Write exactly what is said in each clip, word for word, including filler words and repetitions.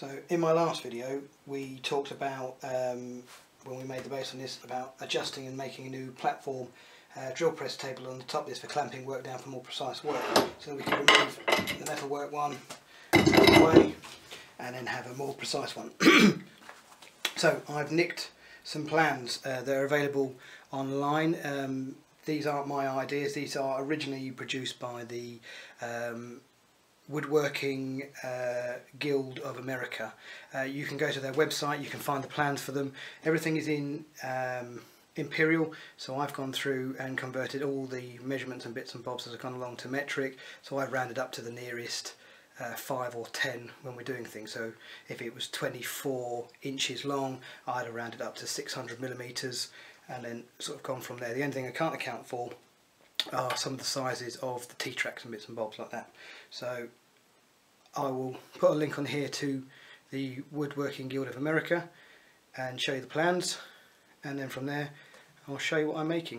So in my last video we talked about, um, when we made the base on this, about adjusting and making a new platform uh, drill press table on the top of this for clamping work down for more precise work. So we can remove the metal work one away and then have a more precise one. So I've nicked some plans uh, that are available online. Um, these aren't my ideas, these are originally produced by the um, Woodworking uh, Guild of America. Uh, you can go to their website, you can find the plans for them. Everything is in um, imperial, so I've gone through and converted all the measurements and bits and bobs as I've gone along to metric, so I've rounded up to the nearest uh, five or ten when we're doing things. So if it was twenty-four inches long, I'd have rounded up to six hundred millimeters and then sort of gone from there. The only thing I can't account for are some of the sizes of the T-tracks and bits and bobs like that. So I will put a link on here to the Woodworking Guild of America and show you the plans, and then from there I'll show you what I'm making.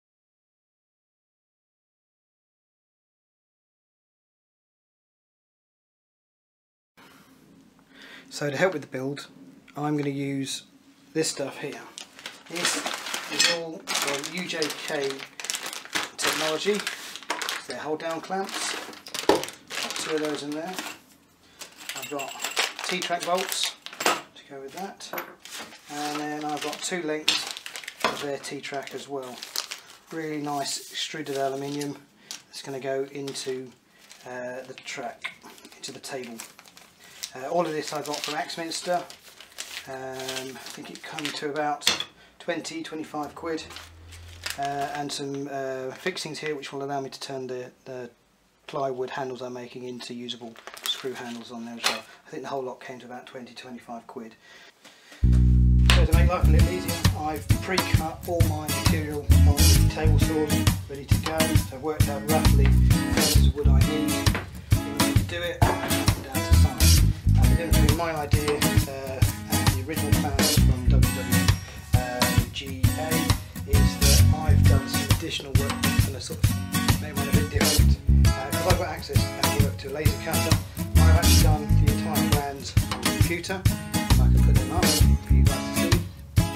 So to help with the build, I'm going to use this stuff here. This is all from W W G O A technology. They're hold down clamps. Got two of those in there. I've got T-track bolts to go with that, and then I've got two lengths of their T-track as well. Really nice extruded aluminium that's going to go into uh, the track, into the table. Uh, all of this I got from Axminster. Um, I think it comes to about twenty, twenty-five quid. Uh, and some uh, fixings here which will allow me to turn the, the plywood handles I'm making into usable screw handles on there as well. I think the whole lot came to about twenty, twenty-five quid. So to make life a little easier, I've pre-cut all my material on the table saws ready to go. So I've worked out roughly the pieces of wood I need in order to do it, and down to size. And the difference between my idea uh, and the original plans from W W G O A is that I've done some additional work and I sort of made one a bit different. Because uh, I've got access and work to a laser cutter, I've actually done the entire plans on the computer. I can put them up for you guys to see.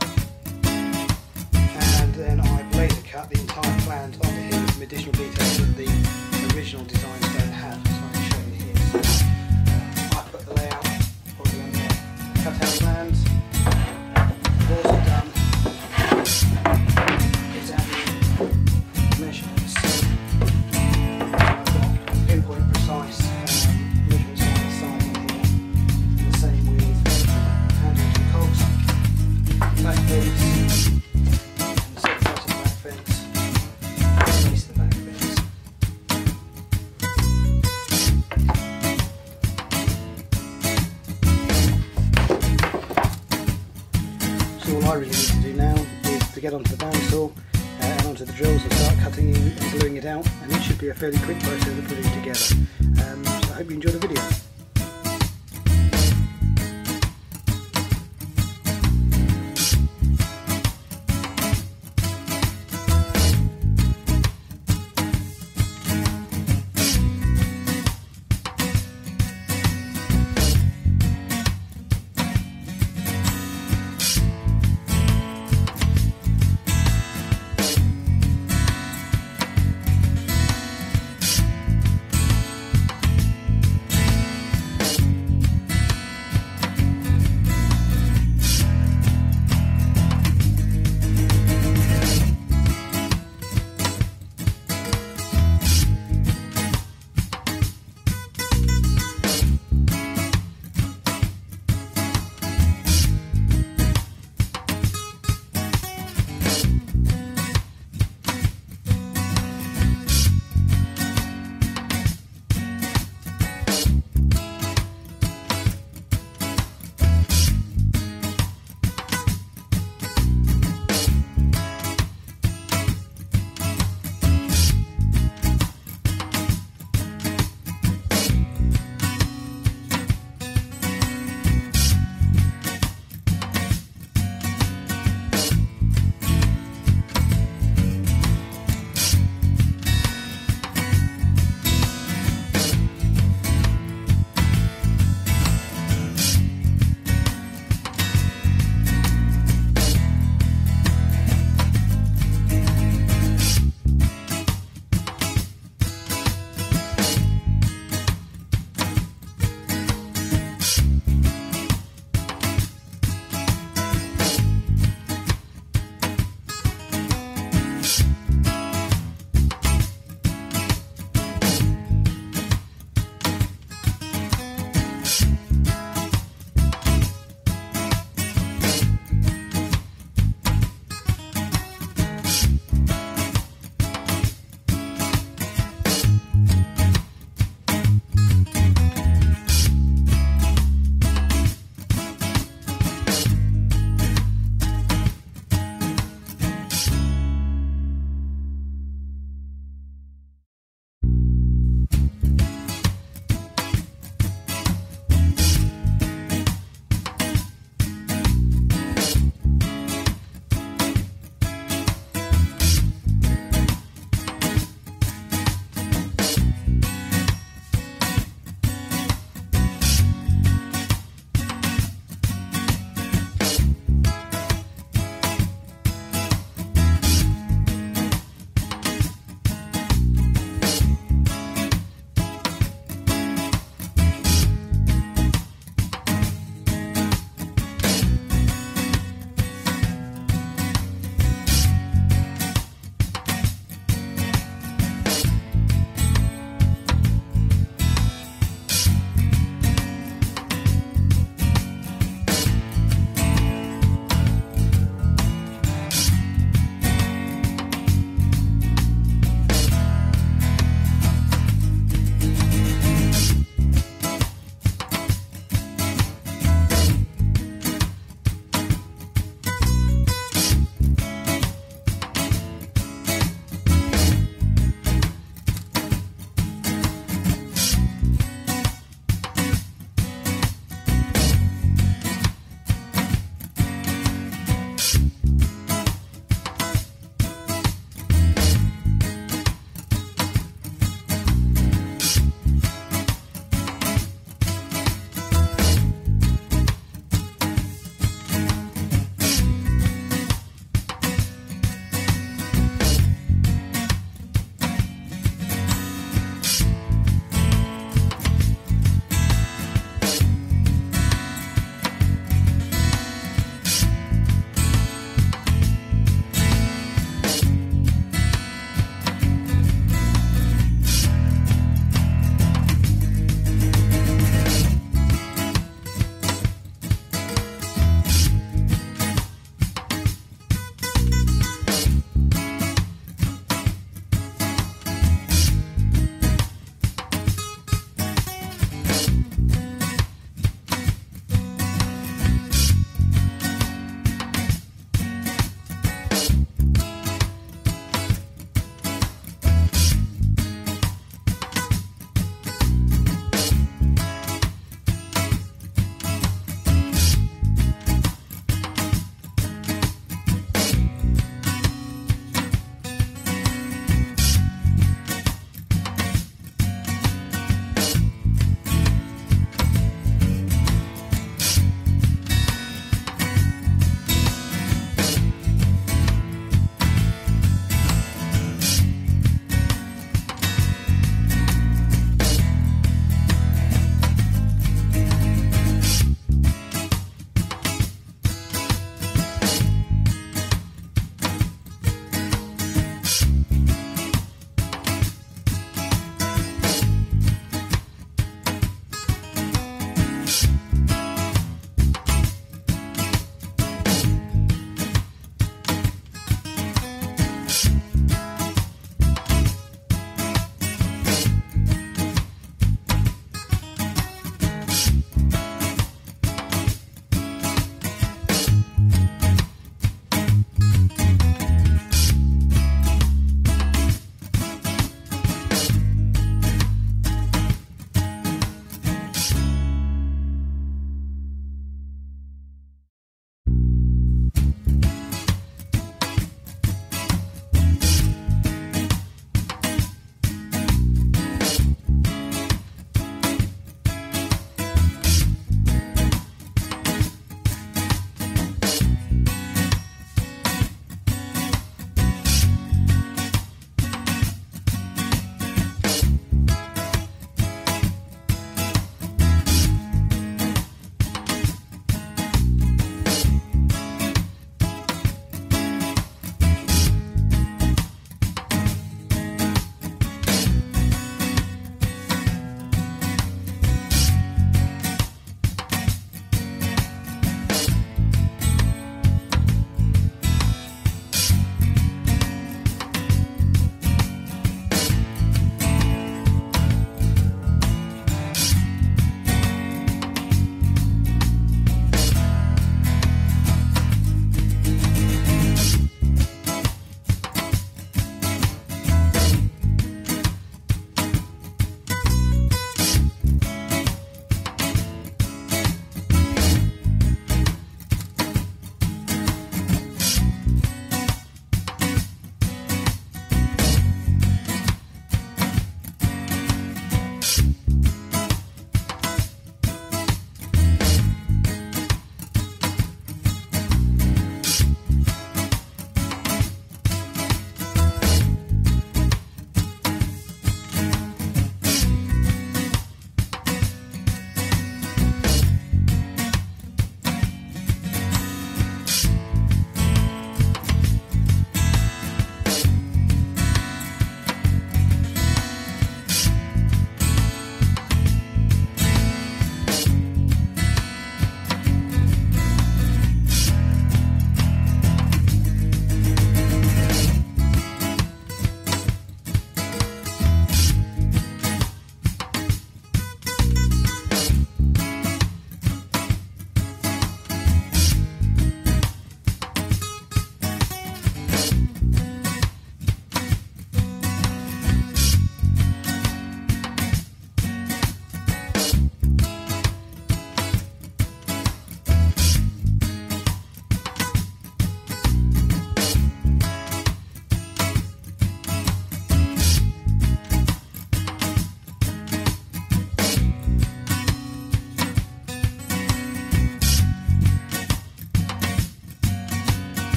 And then I've laser cut the entire plans onto here with some additional details that the original designs don't have. So I can show you here. So, uh, I put the layout already on there. Cut out plans. I've also done measurements. I've got pinpoint precise um, measurements on the side on here. And the same with handles and cogs, back fence, and the same size of the back fence, and the base of the back fence. So all I really need to do now is to get onto the bandsaw and onto the drills and start cutting and gluing it out, and it should be a fairly quick process of putting it together. Um, so I hope you enjoyed the video.